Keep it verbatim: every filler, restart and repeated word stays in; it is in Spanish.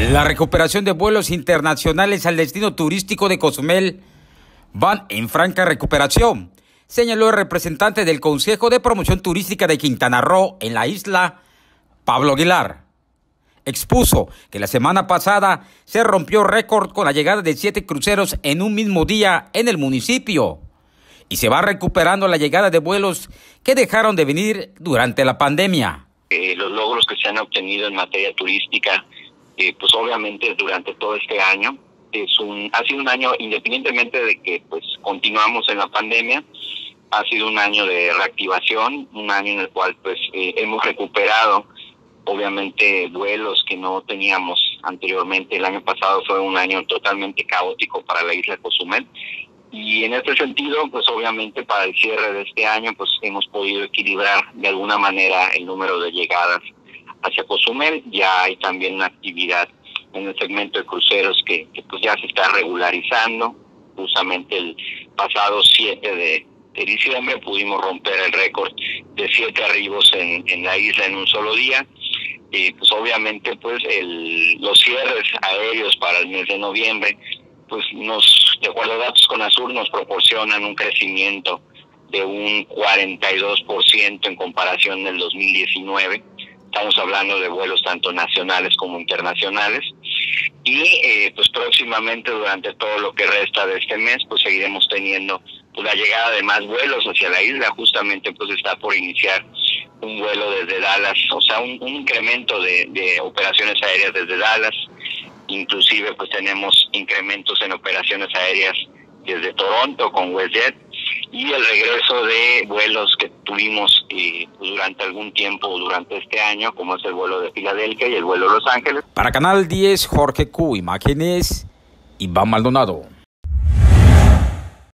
La recuperación de vuelos internacionales al destino turístico de Cozumel van en franca recuperación, señaló el representante del Consejo de Promoción Turística de Quintana Roo en la isla, Pablo Aguilar. Expuso que la semana pasada se rompió récord con la llegada de siete cruceros en un mismo día en el municipio y se va recuperando la llegada de vuelos que dejaron de venir durante la pandemia. Eh, los logros que se han obtenido en materia turística, eh, pues obviamente durante todo este año, es un ha sido un año, independientemente de que pues continuamos en la pandemia, ha sido un año de reactivación, un año en el cual pues eh, hemos recuperado obviamente vuelos que no teníamos anteriormente. El año pasado fue un año totalmente caótico para la isla de Cozumel. Y en este sentido, pues obviamente para el cierre de este año, pues hemos podido equilibrar de alguna manera el número de llegadas hacia Cozumel. Ya hay también una actividad en el segmento de cruceros que, que pues ya se está regularizando. Justamente el pasado siete de, de diciembre pudimos romper el récord de siete arribos en, en la isla en un solo día. Y pues obviamente pues el, los cierres aéreos para el mes de noviembre, pues nos, de acuerdo a datos CONASUR, nos proporcionan un crecimiento de un cuarenta y dos por ciento en comparación del dos mil diecinueve. Estamos hablando de vuelos tanto nacionales como internacionales. Y eh, pues próximamente, durante todo lo que resta de este mes, pues seguiremos teniendo pues, la llegada de más vuelos hacia la isla. Justamente pues está por iniciar un vuelo desde Dallas, o sea, un, un incremento de, de operaciones aéreas desde Dallas. Inclusive pues tenemos incrementos en operaciones aéreas desde Toronto con WestJet, y el regreso de vuelos que tuvimos eh, pues, durante algún tiempo durante este año, como es el vuelo de Filadelfia y el vuelo de Los Ángeles. Para Canal diez, Jorge Q, imágenes, Iván Maldonado.